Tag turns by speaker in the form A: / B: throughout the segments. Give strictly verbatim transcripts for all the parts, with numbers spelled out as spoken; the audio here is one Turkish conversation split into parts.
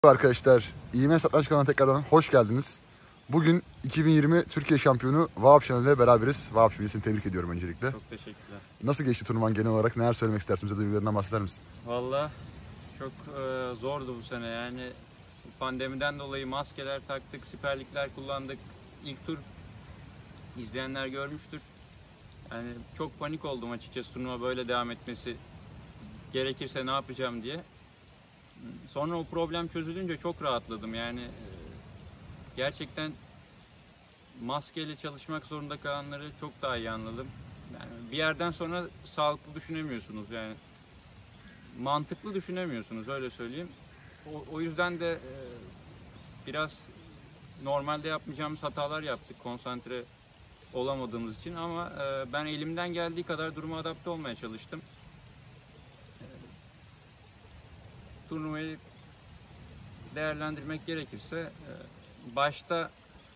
A: Arkadaşlar, İğme Satranç kanalına tekrardan hoş geldiniz. Bugün iki bin yirmi Türkiye şampiyonu Vahap Şenol ile beraberiz. Vahap, şimdi seni tebrik ediyorum öncelikle.
B: Çok teşekkürler.
A: Nasıl geçti turnuvan genel olarak? Neler söylemek istersin? Bize duygularından bahseder misin?
B: Valla çok e, zordu bu sene, yani pandemiden dolayı maskeler taktık, siperlikler kullandık. İlk tur izleyenler görmüştür. Yani çok panik oldum açıkçası, turnuva böyle devam etmesi gerekirse ne yapacağım diye. Sonra o problem çözülünce çok rahatladım. Yani e, gerçekten maskeyle çalışmak zorunda kalanları çok daha iyi anladım. Yani bir yerden sonra sağlıklı düşünemiyorsunuz, yani mantıklı düşünemiyorsunuz, öyle söyleyeyim. O, o yüzden de e, biraz normalde yapmayacağımız hatalar yaptık konsantre olamadığımız için, ama e, ben elimden geldiği kadar duruma adapte olmaya çalıştım. E, turnuvayı değerlendirmek gerekirse e, başta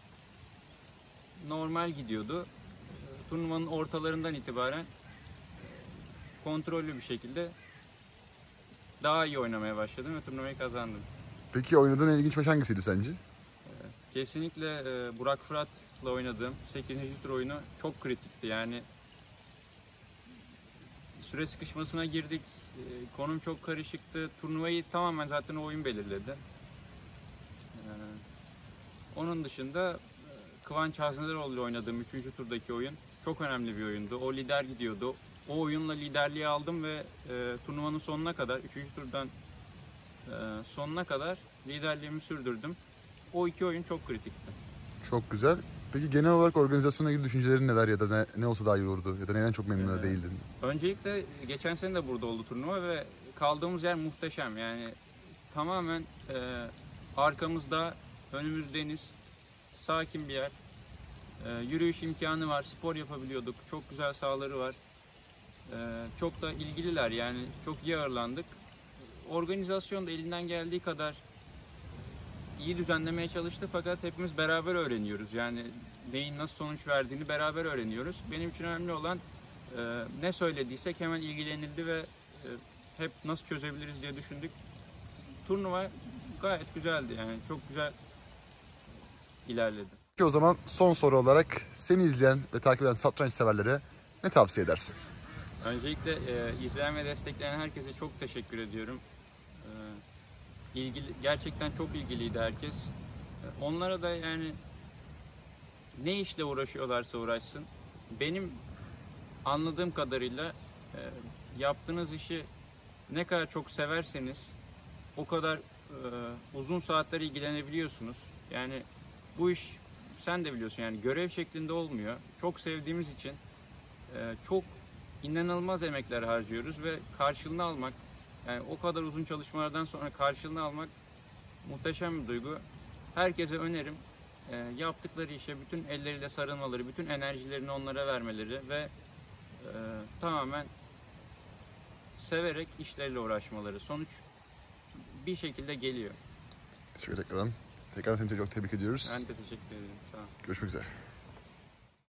B: normal gidiyordu. E, turnuvanın ortalarından itibaren e, kontrollü bir şekilde daha iyi oynamaya başladım ve turnuvayı kazandım.
A: Peki oynadığın en ilginç maç hangisiydi sence?
B: Kesinlikle e, Burak Fırat'la oynadığım sekizinci tur oyunu çok kritikti. Yani süre sıkışmasına girdik, e, konum çok karışıktı. Turnuvayı tamamen zaten o oyun belirledi. E, onun dışında e, Kıvanç Haznederoğlu ile oynadığım üçüncü turdaki oyun çok önemli bir oyundu. O lider gidiyordu. O oyunla liderliği aldım ve e, turnuvanın sonuna kadar, üçüncü turdan e, sonuna kadar liderliğimi sürdürdüm. O iki oyun çok kritikti.
A: Çok güzel. Peki genel olarak organizasyonla ilgili düşüncelerin neler, ya da ne, ne olsa daha iyi olurdu, ya da neden çok memnun
B: Ee,
A: değildin?
B: Öncelikle geçen sene de burada oldu turnuva ve kaldığımız yer muhteşem. Yani tamamen e, arkamızda, önümüz deniz, sakin bir yer. E, yürüyüş imkanı var, spor yapabiliyorduk. Çok güzel sahaları var. E, çok da ilgililer, yani çok iyi ağırlandık. Organizasyon da elinden geldiği kadar iyi düzenlemeye çalıştı, fakat hepimiz beraber öğreniyoruz. Yani neyin nasıl sonuç verdiğini beraber öğreniyoruz. Benim için önemli olan e, ne söylediysek hemen ilgilenildi ve e, hep nasıl çözebiliriz diye düşündük. Turnuva gayet güzeldi, yani çok güzel ilerledi.
A: Peki o zaman son soru olarak seni izleyen ve takip eden satranç severlere ne tavsiye edersin?
B: Öncelikle e, izleyen ve destekleyen herkese çok teşekkür ediyorum. E, ilgili, gerçekten çok ilgiliydi herkes. E, onlara da, yani ne işle uğraşıyorlarsa uğraşsın, benim anladığım kadarıyla e, yaptığınız işi ne kadar çok severseniz o kadar e, uzun saatler ilgilenebiliyorsunuz. Yani bu iş, sen de biliyorsun, yani görev şeklinde olmuyor. Çok sevdiğimiz için e, çok inanılmaz emekler harcıyoruz ve karşılığını almak, yani o kadar uzun çalışmalardan sonra karşılığını almak muhteşem bir duygu. Herkese önerim e, yaptıkları işe bütün elleriyle sarılmaları, bütün enerjilerini onlara vermeleri ve e, tamamen severek işleriyle uğraşmaları. Sonuç bir şekilde geliyor.
A: Teşekkür ederim. Tekrar seni çok tebrik ediyoruz.
B: Ben de teşekkür ederim. Sağ ol.
A: Görüşmek üzere.